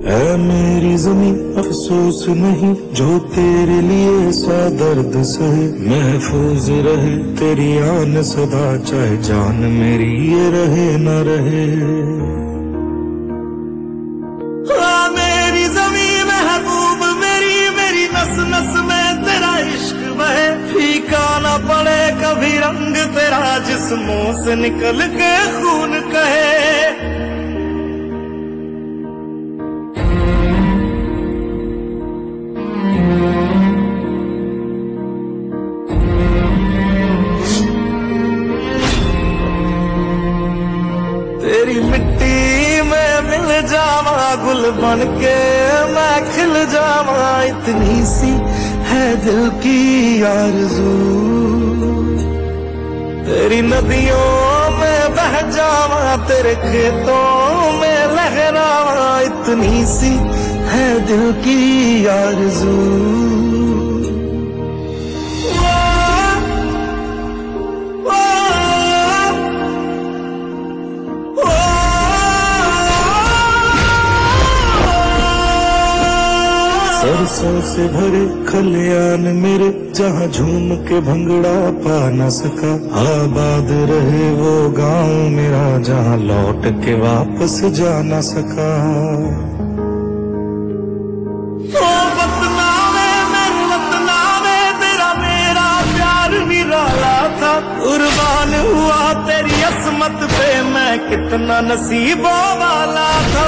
ऐ मेरी ज़मीं अफसोस नहीं जो तेरे लिए सा दर्द सहे, महफूज रहे तेरी आन सदा चाहे जान मेरी ये रहे न रहे। मेरी ज़मीं महबूब मेरी, मेरी नस नस में तेरा इश्क बहे, फीका न पड़े कभी रंग तेरा जिस्मों से निकल के खून कहे। तेरी मिट्टी में मिल जावा गुल बन के मैं खिल जावा, इतनी सी है दिल की आरज़ू। तेरी नदियों में बह जावा तेरे खेतों में लहरावा, इतनी सी है दिल की आरज़ू। सरसों से भरे खलियान मेरे जहाँ झूम के भंगड़ा पा न सका, आबाद रहे वो गांव मेरा जहाँ लौट के वापस जा न सका। ओ वतना में मेरे वतना में तेरा मेरा प्यार निराला था, कुर्बान हुआ तेरी असमत पे मैं कितना नसीबों वाला था।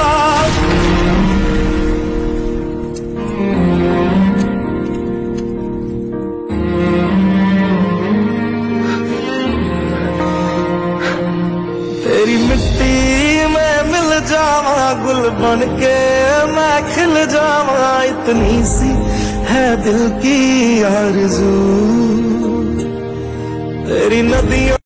तेरी मिट्टी में मिल जावा गुल बन के मैं खिल जावा, इतनी सी है दिल की आरज़ू। तेरी नदियों